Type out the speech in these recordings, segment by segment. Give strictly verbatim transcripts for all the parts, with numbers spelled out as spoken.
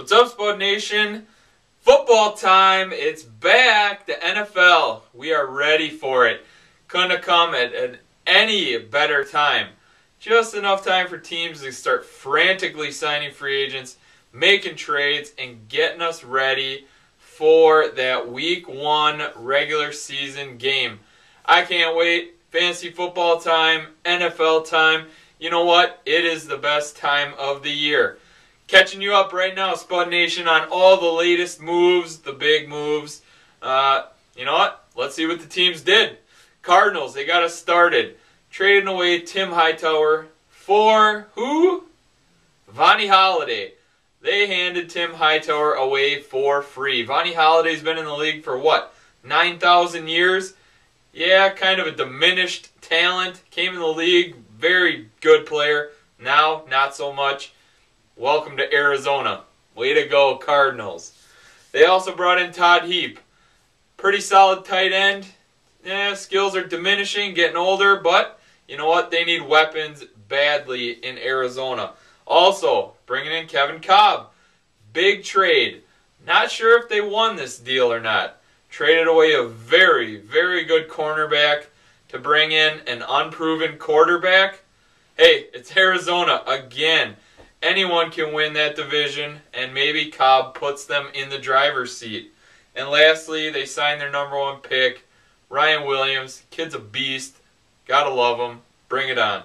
What's up, Spud Nation? Football time. It's back. The N F L. We are ready for it. Couldn't have come at, at any better time. Just enough time for teams to start frantically signing free agents, making trades, and getting us ready for that week one regular season game. I can't wait. Fantasy football time, N F L time. You know what? It is the best time of the year. Catching you up right now, Spud Nation, on all the latest moves, the big moves. Uh, you know what? Let's see what the teams did. Cardinals, they got us started. Trading away Tim Hightower for who? Vonnie Holliday. They handed Tim Hightower away for free. Vonnie Holliday's been in the league for what? nine thousand years? Yeah, kind of a diminished talent. Came in the league, very good player. Now, not so much. Welcome to Arizona. Way to go, Cardinals. They also brought in Todd Heap. Pretty solid tight end. Yeah, skills are diminishing, getting older, but you know what? They need weapons badly in Arizona. Also, bringing in Kevin Kolb. Big trade. Not sure if they won this deal or not. Traded away a very, very good cornerback to bring in an unproven quarterback. Hey, it's Arizona again. Anyone can win that division, and maybe Kolb puts them in the driver's seat. And lastly, they signed their number one pick, Ryan Williams. Kid's a beast. Gotta love him. Bring it on.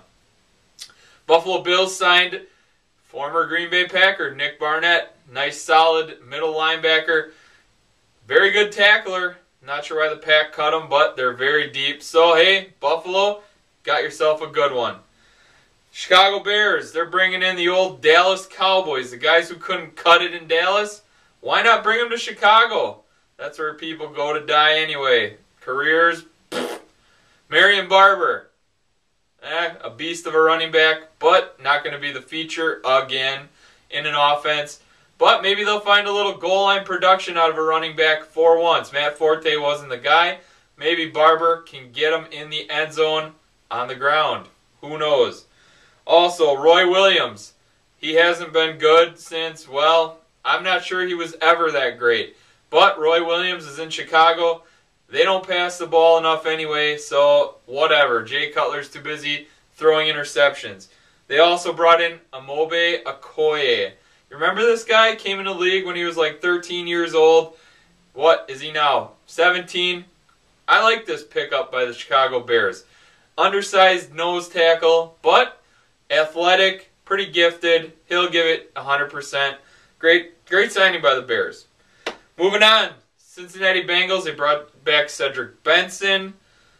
Buffalo Bills signed former Green Bay Packer, Nick Barnett. Nice, solid middle linebacker. Very good tackler. Not sure why the Pack cut him, but they're very deep. So, hey, Buffalo, got yourself a good one. Chicago Bears, they're bringing in the old Dallas Cowboys, the guys who couldn't cut it in Dallas. Why not bring them to Chicago? That's where people go to die anyway. Careers, pfft. Marion Barber, eh, a beast of a running back, but not going to be the feature again in an offense. But maybe they'll find a little goal line production out of a running back for once. Matt Forte wasn't the guy. Maybe Barber can get him in the end zone on the ground. Who knows? Also, Roy Williams. He hasn't been good since, well, I'm not sure he was ever that great. But Roy Williams is in Chicago. They don't pass the ball enough anyway, so whatever. Jay Cutler's too busy throwing interceptions. They also brought in Amobe Okoye. You remember this guy? Came in the league when he was like thirteen years old. What is he now? seventeen? I like this pickup by the Chicago Bears. Undersized nose tackle, but athletic, pretty gifted. He'll give it one hundred percent. Great, great signing by the Bears. Moving on. Cincinnati Bengals, they brought back Cedric Benson.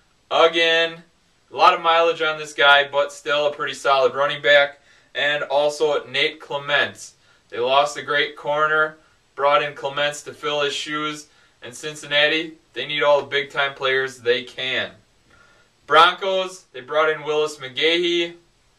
Again, a lot of mileage on this guy, but still a pretty solid running back. And also Nate Clements. They lost a great corner, brought in Clements to fill his shoes. And Cincinnati, they need all the big-time players they can. Broncos, they brought in Willis McGahee.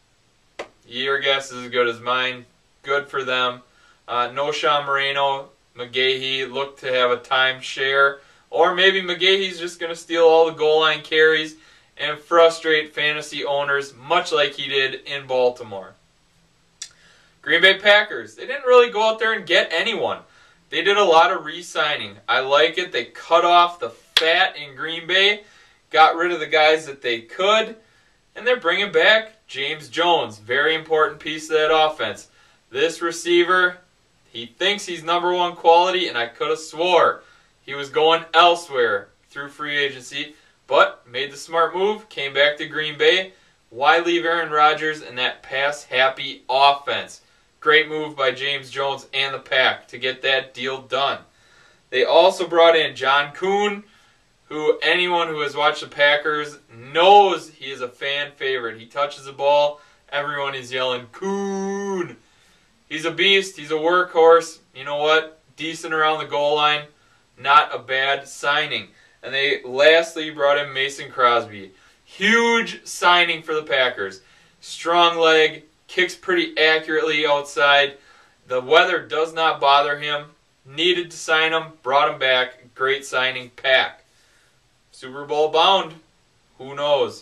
Your guess is as good as mine. Good for them. Uh, Noshawn Moreno, McGahee look to have a timeshare. Or maybe McGahee's just going to steal all the goal line carries and frustrate fantasy owners, much like he did in Baltimore. Green Bay Packers, they didn't really go out there and get anyone. They did a lot of re-signing. I like it. They cut off the fat in Green Bay, got rid of the guys that they could, and they're bringing back James Jones. Very important piece of that offense. This receiver, he thinks he's number one quality, and I could have swore he was going elsewhere through free agency, but made the smart move, came back to Green Bay. Why leave Aaron Rodgers in that pass-happy offense? Great move by James Jones and the Pack to get that deal done. They also brought in John Kuhn, who anyone who has watched the Packers knows he is a fan favorite. He touches the ball, everyone is yelling, Kuhn! He's a beast, he's a workhorse. You know what? Decent around the goal line. Not a bad signing. And they lastly brought in Mason Crosby. Huge signing for the Packers. Strong leg, kicks pretty accurately outside. The weather does not bother him. Needed to sign him, brought him back. Great signing, Pack. Super Bowl bound. Who knows?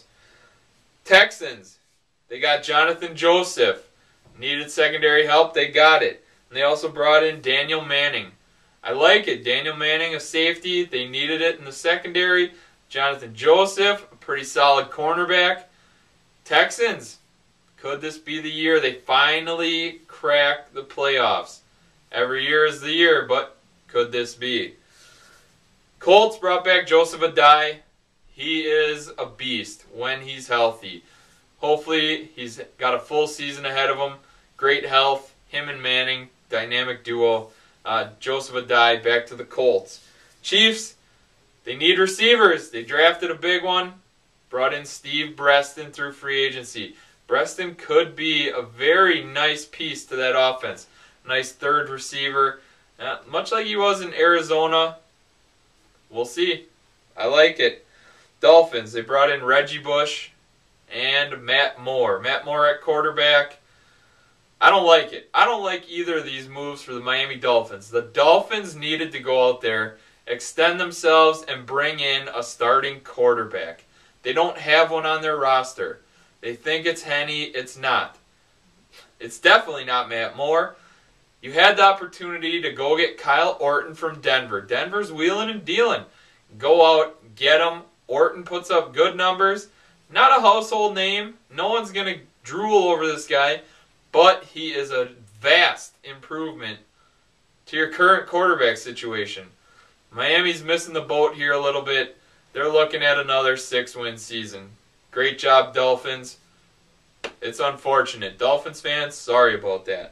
Texans, they got Jonathan Joseph. Needed secondary help, they got it. And they also brought in Daniel Manning. I like it. Daniel Manning, a safety. They needed it in the secondary. Jonathan Joseph, a pretty solid cornerback. Texans, could this be the year they finally crack the playoffs? Every year is the year, but could this be? Colts brought back Joseph Adai. He is a beast when he's healthy. Hopefully, he's got a full season ahead of him. Great health. Him and Manning, dynamic duo. Uh, Joseph Adai back to the Colts. Chiefs, they need receivers. They drafted a big one. Brought in Steve Breston through free agency. Breston could be a very nice piece to that offense. Nice third receiver. Uh, much like he was in Arizona. We'll see. I like it. Dolphins, they brought in Reggie Bush and Matt Moore. Matt Moore at quarterback. I don't like it. I don't like either of these moves for the Miami Dolphins. The Dolphins needed to go out there, extend themselves, and bring in a starting quarterback. They don't have one on their roster. They think it's Henny. It's not. It's definitely not Matt Moore. You had the opportunity to go get Kyle Orton from Denver. Denver's wheeling and dealing. Go out, get him. Orton puts up good numbers. Not a household name. No one's going to drool over this guy. But he is a vast improvement to your current quarterback situation. Miami's missing the boat here a little bit. They're looking at another six-win season. Great job, Dolphins. It's unfortunate. Dolphins fans, sorry about that.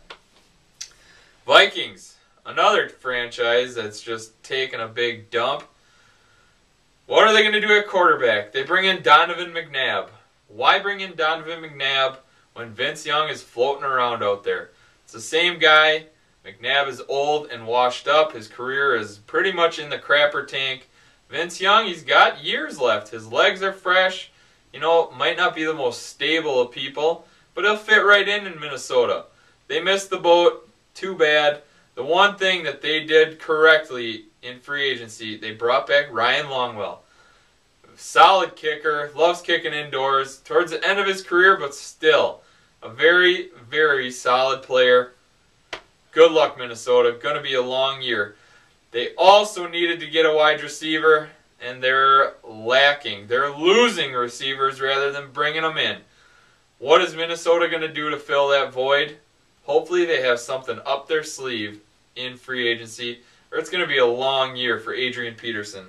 Vikings, another franchise that's just taken a big dump. What are they going to do at quarterback? They bring in Donovan McNabb. Why bring in Donovan McNabb when Vince Young is floating around out there? It's the same guy. McNabb is old and washed up. His career is pretty much in the crapper tank. Vince Young, he's got years left. His legs are fresh. You know, might not be the most stable of people, but he'll fit right in in Minnesota. They missed the boat. Too bad. The one thing that they did correctly in free agency, they brought back Ryan Longwell. Solid kicker, loves kicking indoors. Towards the end of his career, but still a very, very solid player. Good luck, Minnesota. Going to be a long year. They also needed to get a wide receiver, and they're lacking. They're losing receivers rather than bringing them in. What is Minnesota going to do to fill that void? Hopefully they have something up their sleeve in free agency, or it's going to be a long year for Adrian Peterson.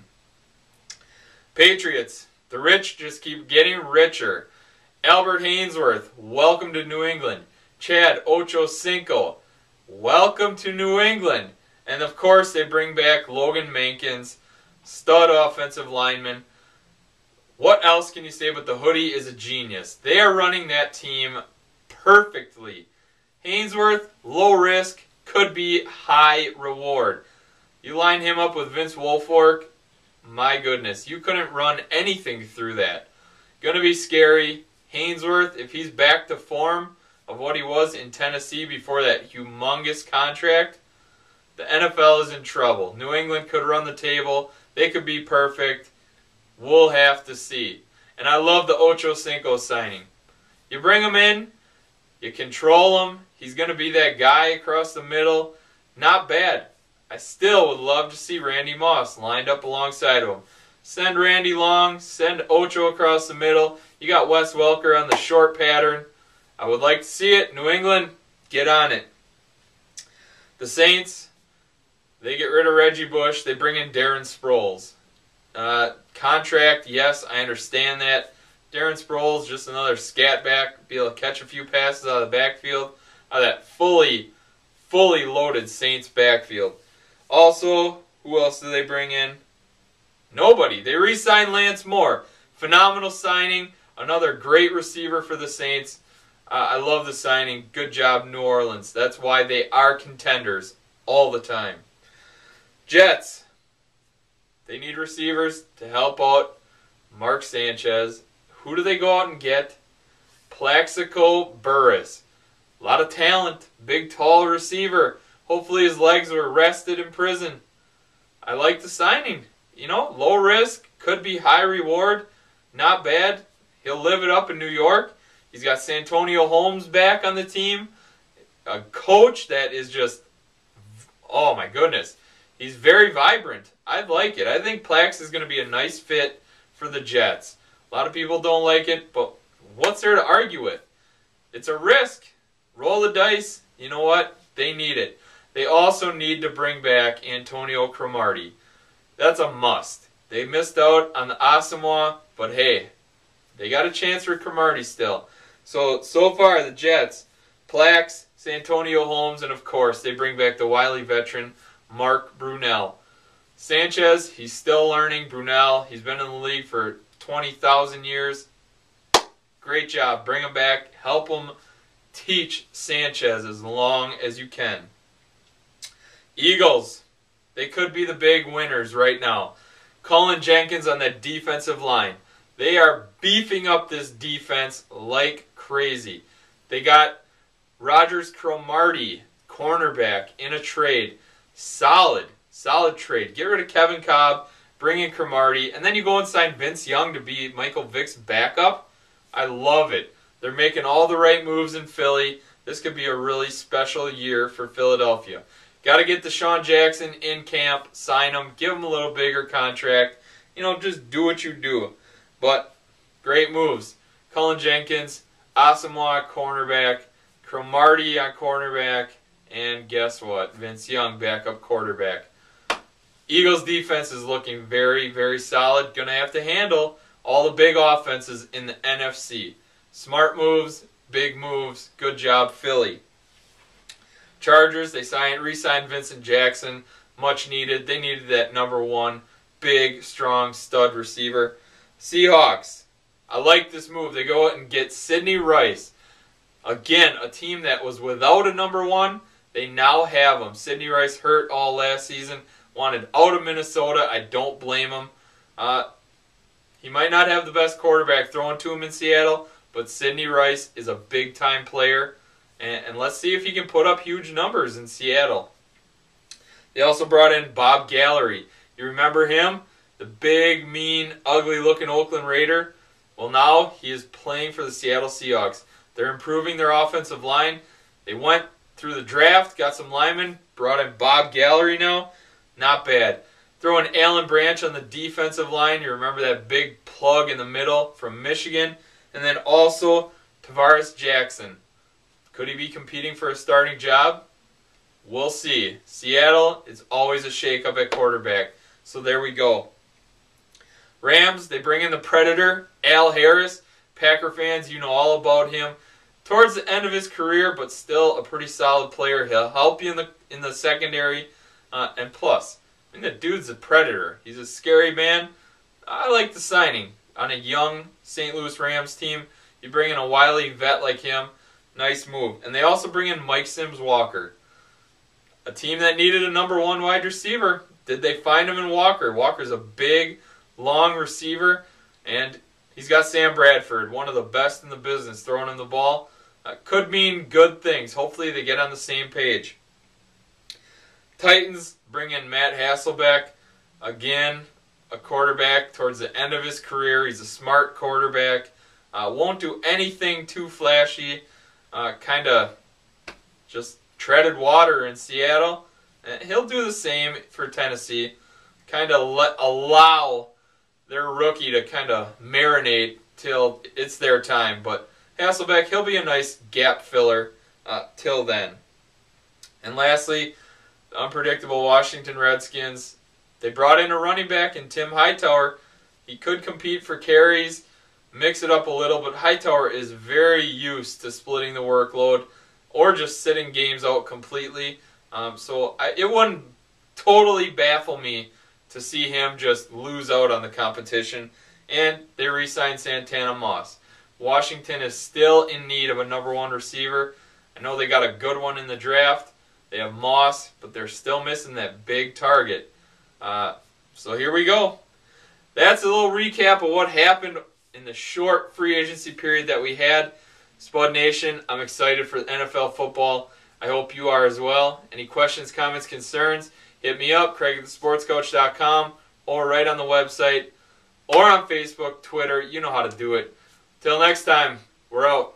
Patriots, the rich just keep getting richer. Albert Hainsworth, welcome to New England. Chad Ochocinco, welcome to New England. And of course they bring back Logan Mankins, stud offensive lineman. What else can you say but the hoodie is a genius? They are running that team perfectly. Hainsworth, low risk, could be high reward. You line him up with Vince Wilfork, my goodness, you couldn't run anything through that. Gonna be scary. Hainsworth, if he's back to form of what he was in Tennessee before that humongous contract, the N F L is in trouble. New England could run the table. They could be perfect. We'll have to see. And I love the Ochocinco signing. You bring him in, you control him. He's going to be that guy across the middle. Not bad. I still would love to see Randy Moss lined up alongside of him. Send Randy long, send Ocho across the middle. You got Wes Welker on the short pattern. I would like to see it. New England, get on it. The Saints, they get rid of Reggie Bush. They bring in Darren Sproles. Uh, contract, yes, I understand that. Darren Sproles, just another scat back, be able to catch a few passes out of the backfield, out of that fully, fully loaded Saints backfield. Also, who else do they bring in? Nobody. They re-signed Lance Moore. Phenomenal signing. Another great receiver for the Saints. Uh, I love the signing. Good job, New Orleans. That's why they are contenders all the time. Jets. They need receivers to help out Mark Sanchez. Who do they go out and get? Plaxico Burress. A lot of talent. Big, tall receiver. Hopefully his legs were rested in prison. I like the signing. You know, low risk. Could be high reward. Not bad. He'll live it up in New York. He's got Santonio Holmes back on the team. A coach that is just Oh my goodness. He's very vibrant. I like it. I think Plax is going to be a nice fit for the Jets. A lot of people don't like it, but what's there to argue with? It's a risk. Roll the dice. You know what? They need it. They also need to bring back Antonio Cromartie. That's a must. They missed out on the Asamoah, but hey, they got a chance for Cromartie still. So, so far, the Jets, Plax, Santonio Holmes, and of course, they bring back the wily veteran, Mark Brunell. Sanchez, he's still learning. Brunell, he's been in the league for twenty thousand years. Great job. Bring him back. Help him teach Sanchez as long as you can. Eagles, they could be the big winners right now. Cullen Jenkins on that defensive line. They are beefing up this defense like crazy. They got Rogers Cromartie, cornerback, in a trade. Solid, solid trade. Get rid of Kevin Cobb, bring in Cromartie, and then you go and sign Vince Young to be Michael Vick's backup. I love it. They're making all the right moves in Philly. This could be a really special year for Philadelphia. Got to get Deshaun Jackson in camp, sign him, give him a little bigger contract. You know, just do what you do. But great moves. Cullen Jenkins, Asamoah cornerback, Cromartie on cornerback, and guess what? Vince Young, backup quarterback. Eagles defense is looking very, very solid. Going to have to handle all the big offenses in the N F C. Smart moves, big moves. Good job, Philly. Chargers, they signed, re-signed Vincent Jackson. Much needed. They needed that number one, big, strong, stud receiver. Seahawks, I like this move. They go out and get Sidney Rice. Again, a team that was without a number one, they now have him. Sidney Rice hurt all last season, wanted out of Minnesota. I don't blame him. Uh, he might not have the best quarterback thrown to him in Seattle, but Sidney Rice is a big-time player, and, and let's see if he can put up huge numbers in Seattle. They also brought in Bob Gallery. You remember him? The big, mean, ugly-looking Oakland Raider? Well, now he is playing for the Seattle Seahawks. They're improving their offensive line. They went through the draft, got some linemen, brought in Bob Gallery now. Not bad. Throw in Alan Branch on the defensive line. You remember that big plug in the middle from Michigan. And then also Tavares Jackson. Could he be competing for a starting job? We'll see. Seattle is always a shakeup at quarterback. So there we go. Rams, they bring in the Predator, Al Harris. Packer fans, you know all about him. Towards the end of his career, but still a pretty solid player. He'll help you in the in the secondary. Uh, and plus, I mean, the dude's a predator. He's a scary man. I like the signing. On a young Saint Louis Rams team, you bring in a wily vet like him. Nice move. And they also bring in Mike Sims Walker. A team that needed a number one wide receiver. Did they find him in Walker? Walker's a big, long receiver. And he's got Sam Bradford, one of the best in the business, throwing him the ball. Uh, could mean good things. Hopefully they get on the same page. Titans bring in Matt Hasselbeck. Again, a quarterback towards the end of his career. He's a smart quarterback. Uh, won't do anything too flashy. Uh, kind of just treaded water in Seattle. And he'll do the same for Tennessee. Kind of let allow their rookie to kind of marinate till it's their time. But Hasselbeck, he'll be a nice gap filler uh, till then. And lastly, the unpredictable Washington Redskins. They brought in a running back in Tim Hightower. He could compete for carries, mix it up a little, but Hightower is very used to splitting the workload or just sitting games out completely. Um, so I, it wouldn't totally baffle me to see him just lose out on the competition. And they re-signed Santana Moss. Washington is still in need of a number one receiver. I know they got a good one in the draft. They have Moss, but they're still missing that big target. Uh, so here we go. That's a little recap of what happened in the short free agency period that we had. Spud Nation, I'm excited for N F L football. I hope you are as well. Any questions, comments, concerns, hit me up, Craig at the sports coach dot com, or right on the website, or on Facebook, Twitter. You know how to do it. Till next time, we're out.